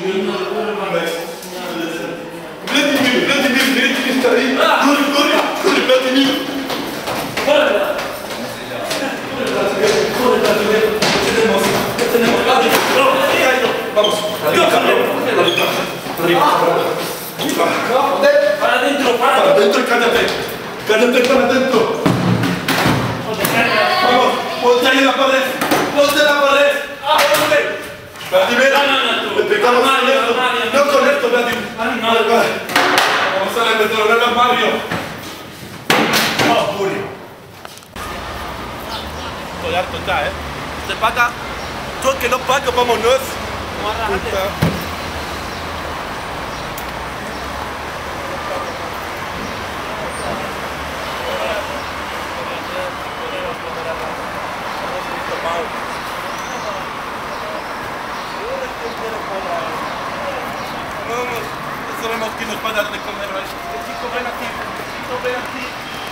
Vamos, para adentro, para adentro y cállate. Cállate para adentro. Vamos, ponte ahí en la pared. Ponte en la pared. Vladimir, le pegamos con esto. No con esto, Vladimir. Vamos a meterlo en el armario. No, Julio. Estoy harto ya, Se paga. Tú que no pagas, vámonos. Puta. Vamos, no sabemos quién nos va a dar de comer hoy. Chico, ven aquí. Chico, ven aquí.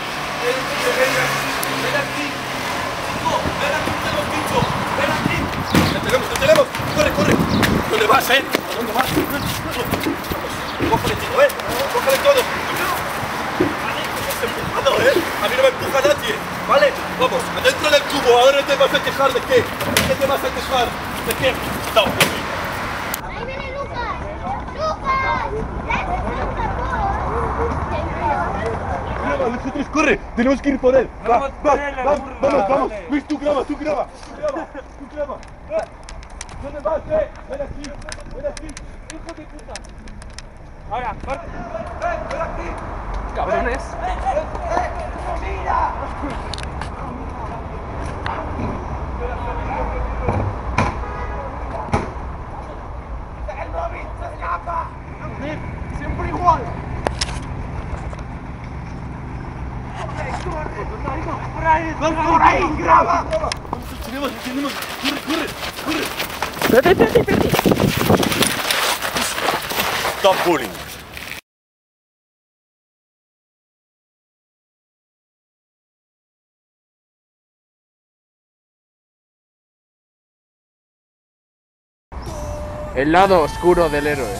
Ven aquí. Chico, ven aquí, te lo he dicho. Ven aquí. Te tenemos. Corre, corre. ¿Dónde vas, ¿A dónde vas? Cógele, chico, Cógele todo. A mí no me empuja nadie. ¿Vale? Vamos, adentro del cubo. Ahora te vas a quejar de qué. ¿De qué te vas a quejar? ¿De qué? No. ¡Ahí viene Lucas! ¡Lucas! Graba, nosotros corre, tenemos que ir por él. Vamos. Luis, tú graba. ¿Dónde vas, Ven aquí. Hijo de puta. Ahora, corre. Ven aquí. Cabrones. ¡Mira! ¡El móvil se escapa! Siempre igual. ¡Por ahí! ¡Graba! Tenemos. Corre. Espérate. Stop bullying. El lado oscuro del héroe.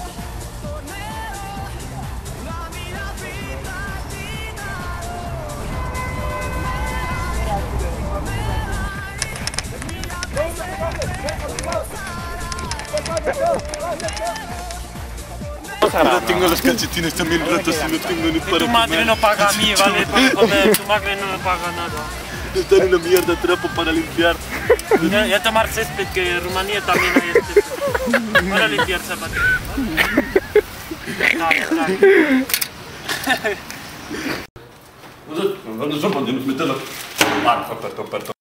Yo tengo los calcetines también rotos y no tengo ni para Tu madre no paga a mí, ¿vale? Para comer, tu madre no me paga nada. Está en una mierda trapo para limpiar. Y a tomar césped, que en Rumanía también hay césped. Para limpiar zapatos. Dale. Non so, voglio meterlo. Perdón.